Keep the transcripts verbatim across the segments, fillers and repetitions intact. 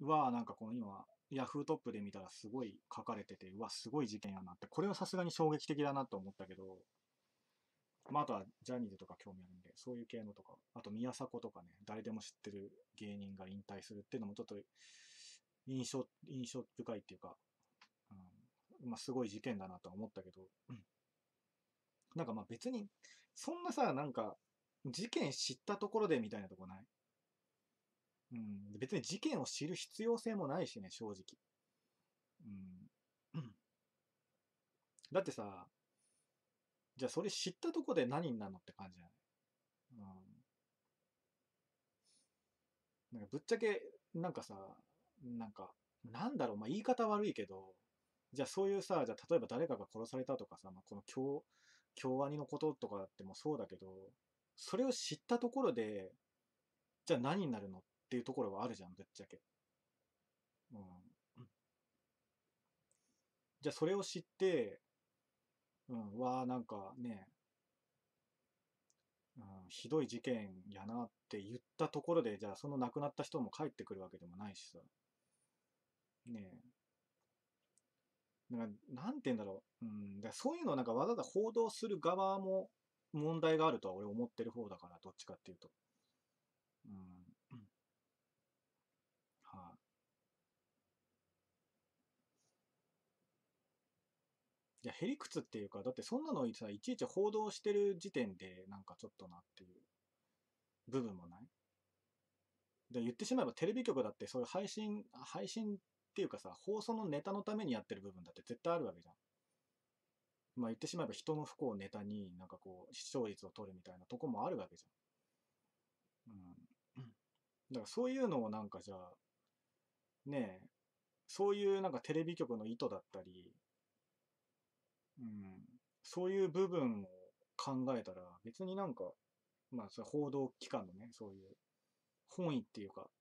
は、なんかこの今、ヤフートップで見たらすごい書かれてて、うわ、すごい事件やなって、これはさすがに衝撃的だなと思ったけど、まあ、あとはジャニーズとか興味あるんで、そういう系のとか、あと宮迫とかね、誰でも知ってる芸人が引退するっていうのもちょっと印象、印象深いっていうか、うん、まあ、すごい事件だなとは思ったけど、うん、なんかまあ別に、そんなさ、なんか、事件知ったところでみたいなとこない？うん、別に事件を知る必要性もないしね、正直。うん、だってさ、じゃあそれ知ったとこで何になるのって感じじゃない？うん、なんかぶっちゃけ、なんかさ、なんか、なんだろう、まあ言い方悪いけど、じゃあそういうさ、じゃあ例えば誰かが殺されたとかさ、まあ、この京、京アニのこととかだってもそうだけど、それを知ったところで、じゃあ何になるのっていうところはあるじゃん、ぶっちゃけ。うん。じゃあそれを知って、うん、わあ、なんかね、うん、ひどい事件やなって言ったところで、じゃあその亡くなった人も帰ってくるわけでもないしさ。ねえ。なんか、なんて言うんだろう。うん、だからそういうのをなんかわざわざ報道する側も問題があるとは俺思ってる方だから、どっちかっていうと。うん。うん、はい、いや、へりくつっていうか、だってそんなのさ、いちいち報道してる時点で、なんかちょっとなっていう部分もない？で、言ってしまえばテレビ局だってそういう配信、配信っていうかさ、放送のネタのためにやってる部分だって絶対あるわけじゃん。まあ言ってしまえば人の不幸をネタになんかこう視聴率を取るみたいなとこもあるわけじゃん。うん。だからそういうのをなんかじゃあ、ねえ、そういうなんかテレビ局の意図だったり、うん、そういう部分を考えたら別になんか、まあそれ報道機関のね、そういう本意っていうか、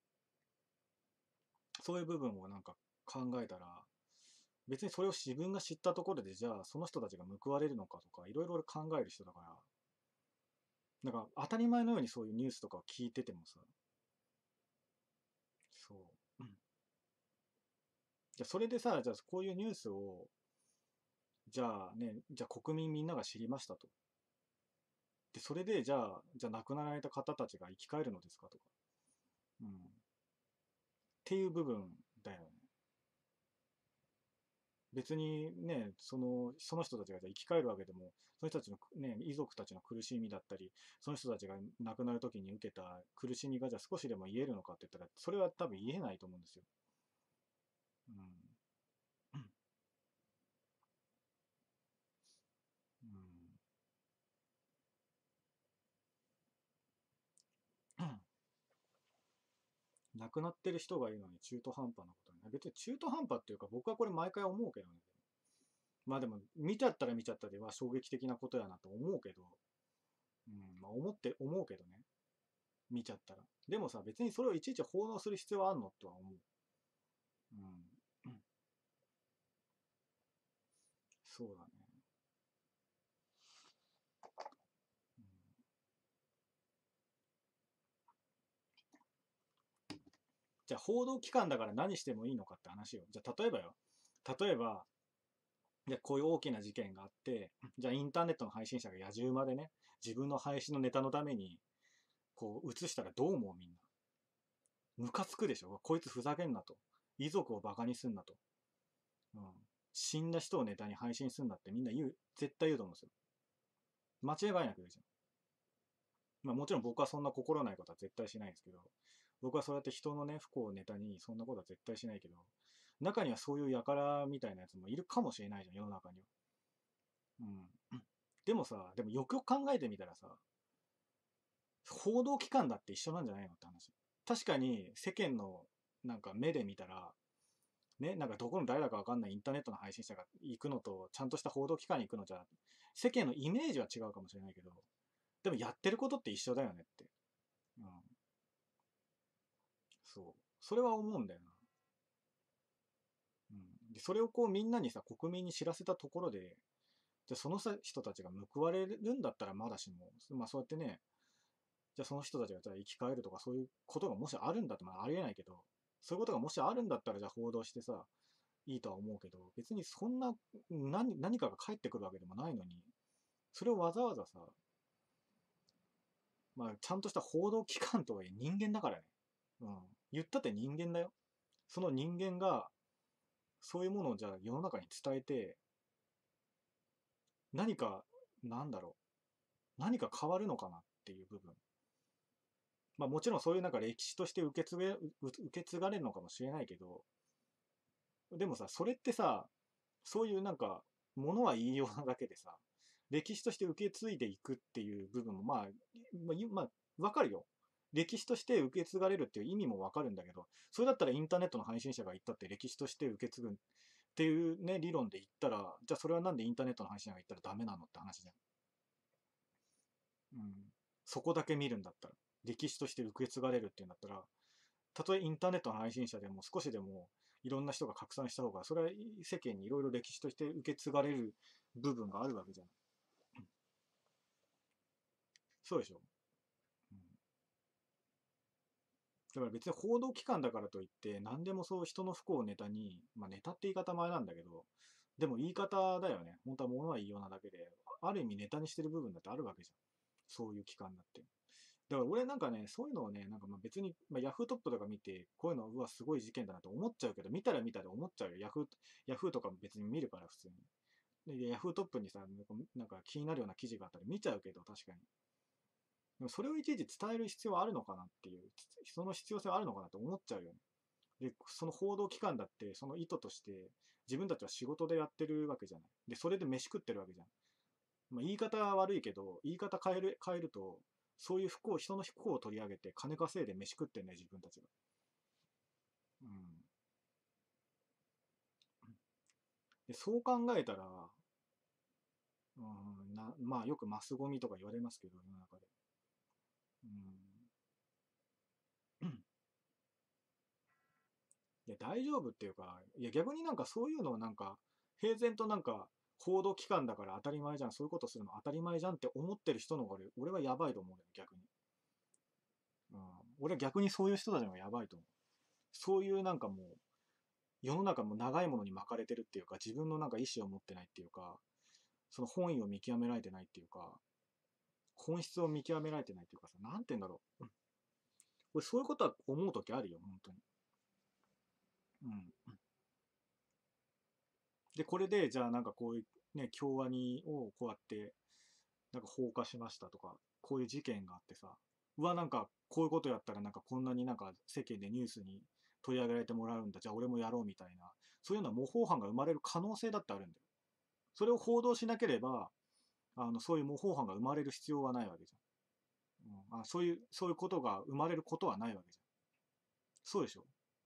そういう部分をなんか考えたら、別にそれを自分が知ったところで、じゃあその人たちが報われるのかとか、いろいろ考える人だから、なんか当たり前のようにそういうニュースとかを聞いててもさ、そう。うん、じゃあそれでさ、じゃあこういうニュースを、じゃあね、じゃあ国民みんなが知りましたと。で、それでじゃあ、じゃあ亡くなられた方たちが生き返るのですかとか。うん。っていう部分だよね。別にね、その、その人たちがじゃあ生き返るわけでも、その人たちのね、遺族たちの苦しみだったり、その人たちが亡くなる時に受けた苦しみがじゃあ少しでも言えるのかって言ったら、それは多分言えないと思うんですよ。うん。うん。亡くなってる人がいるのに中途半端なことに。別に中途半端っていうか僕はこれ毎回思うけどね。まあでも見ちゃったら見ちゃったでは衝撃的なことやなと思うけど、うん、まあ思って、思うけどね。見ちゃったら。でもさ、別にそれをいちいち報道する必要はあんのとは思う。うん。うん、そうだね。うん、じゃあ報道機関だから何してもいいのかって話よ。じゃあ例えばよ。例えば、じゃあこういう大きな事件があって、じゃあインターネットの配信者が野獣馬でね、自分の配信のネタのために、こう映したらどう思うみんな。ムカつくでしょこいつふざけんなと。遺族をバカにすんなと。うん。死んだ人をネタに配信すんなってみんな言う、絶対言うと思うんですよ。間違いなく言うじゃん。まあもちろん僕はそんな心ないことは絶対しないんですけど、僕はそうやって人のね、不幸をネタにそんなことは絶対しないけど、中にはそういう輩みたいなやつもいるかもしれないじゃん、世の中には。うん。でもさ、でもよくよく考えてみたらさ、報道機関だって一緒なんじゃないのって話。確かに世間のなんか目で見たら、ね、なんかどこの誰だかわかんないインターネットの配信者が行くのと、ちゃんとした報道機関に行くのじゃ、世間のイメージは違うかもしれないけど、でもやってることって一緒だよねって。うん。そう。それは思うんだよな。うん。で、それをこうみんなにさ、国民に知らせたところで、じゃあそのさ人たちが報われるんだったらまだしも、まあそうやってね、じゃあその人たちがじゃあ生き返るとかそういうことがもしあるんだってまあありえないけど、 そういうことがもしあるんだったら、じゃあ報道してさ、いいとは思うけど、別にそんな、何、何かが返ってくるわけでもないのに、それをわざわざさ、まあ、ちゃんとした報道機関とはいえ人間だからね。うん。言ったって人間だよ。その人間が、そういうものをじゃあ世の中に伝えて、何か、なんだろう、何か変わるのかなっていう部分。まあもちろんそういうなんか歴史として受け継げ、受け継がれるのかもしれないけど、でもさ、それってさ、そういうなんか、ものは言いようなだけでさ、歴史として受け継いでいくっていう部分も、まあ、まあ、まあ、わかるよ。歴史として受け継がれるっていう意味もわかるんだけど、それだったらインターネットの配信者が言ったって歴史として受け継ぐっていうね、理論で言ったら、じゃあそれはなんでインターネットの配信者が言ったらダメなのって話じゃん。うん。そこだけ見るんだったら、歴史として受け継がれるっていうんだったら、たとえインターネットの配信者でも少しでもいろんな人が拡散した方が、それは世間にいろいろ歴史として受け継がれる部分があるわけじゃん。そうでしょ。うん、だから別に報道機関だからといって、何でもそう人の不幸をネタに、まあネタって言い方前なんだけど、でも言い方だよね。本当は物は言いようなだけで、ある意味ネタにしてる部分だってあるわけじゃん。そういう機関だって。だから俺なんかね、そういうのをね、なんかまあ別に、まあ、ヤフートップとか見て、こういうの、うわ、すごい事件だなと思っちゃうけど、見たら見たで思っちゃうよ。ヤフー、ヤフーとかも別に見るから普通に。で、ヤフートップにさ、なんか気になるような記事があったら見ちゃうけど、確かに。でもそれをいちいち伝える必要はあるのかなっていう、その必要性はあるのかなと思っちゃうよね。で、その報道機関だって、その意図として、自分たちは仕事でやってるわけじゃない。で、それで飯食ってるわけじゃん。まあ、言い方は悪いけど、言い方変える、変えると、そういう不幸、人の不幸を取り上げて、金稼いで飯食ってんね、自分たちが。うん。で、そう考えたら、うん、な、まあよくマスゴミとか言われますけど、世の中で。うん。いや、大丈夫っていうか、いや、逆になんかそういうのをなんか、平然となんか、報道機関だから当たり前じゃん、そういうことするの当たり前じゃんって思ってる人の方が俺俺はやばいと思うよ、逆に。うん。俺は逆にそういう人たちの方がやばいと思う。そういうなんかもう、世の中も長いものに巻かれてるっていうか、自分のなんか意思を持ってないっていうか、その本意を見極められてないっていうか、本質を見極められてないっていうかさ、なんて言うんだろう。俺そういうことは思うときあるよ、本当に。うん。で、これで、じゃあなんかこういうね、京アニをこうやって、なんか放火しましたとか、こういう事件があってさ、うわ、なんかこういうことやったらなんかこんなになんか世間でニュースに取り上げられてもらうんだ、じゃあ俺もやろうみたいな、そういうような模倣犯が生まれる可能性だってあるんだよ。それを報道しなければ、あの、そういう模倣犯が生まれる必要はないわけじゃん。うん、あ、そういう、そういうことが生まれることはないわけじゃん。そうでしょ。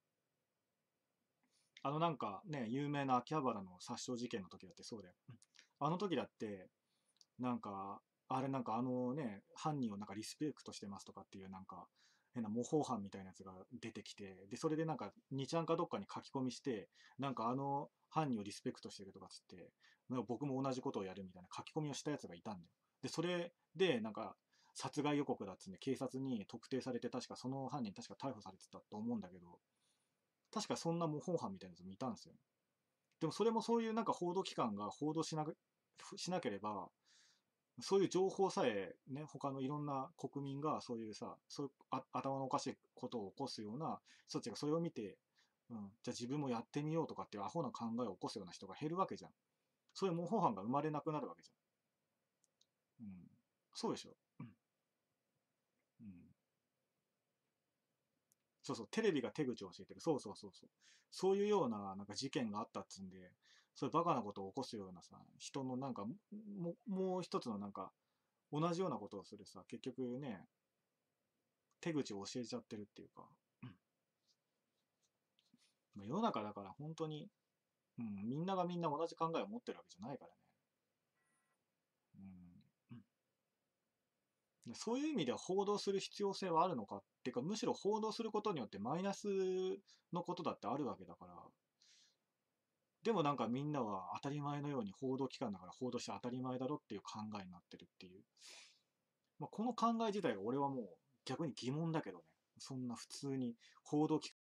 あのなんかね、有名な秋葉原の殺傷事件の時だってそうだよ。あの時だって、なんか、あれなんかあのね、犯人をなんかリスペクトしてますとかっていうなんか、変な模倣犯みたいなやつが出てきて、で、それでなんか、にちゃんかどっかに書き込みして、なんかあの犯人をリスペクトしてるとかつって、なんか僕も同じことをやるみたいな書き込みをしたやつがいたんだよ。で、それで、なんか、殺害予告だっつんで警察に特定されて、確かその犯人確か逮捕されてたと思うんだけど、確かそんな模倣犯みたいなやつもいたんですよ。でもそれもそういうなんか報道機関が報道しなしなければ、そういう情報さえね、他のいろんな国民がそういうさ、そういうあ頭のおかしいことを起こすような人たちがそれを見て、うん、じゃあ自分もやってみようとかっていうアホな考えを起こすような人が減るわけじゃん。そういう模倣犯が生まれなくなるわけじゃん。うん。そうでしょ。うん。うん。そうそう、テレビが手口を教えてる。そうそうそうそう。そういうようななんか事件があったっつうんで、そういうバカなことを起こすようなさ、人のなんか、ももう一つのなんか、同じようなことをするさ、結局ね、手口を教えちゃってるっていうか、まあ、世の中だから本当に、うん、みんながみんな同じ考えを持ってるわけじゃないからね。うん、でそういう意味では報道する必要性はあるのかっていうか、むしろ報道することによってマイナスのことだってあるわけだから、でもなんかみんなは当たり前のように報道機関だから報道して当たり前だろっていう考えになってるっていう。まあ、この考え自体が俺はもう逆に疑問だけどね。そんな普通に報道機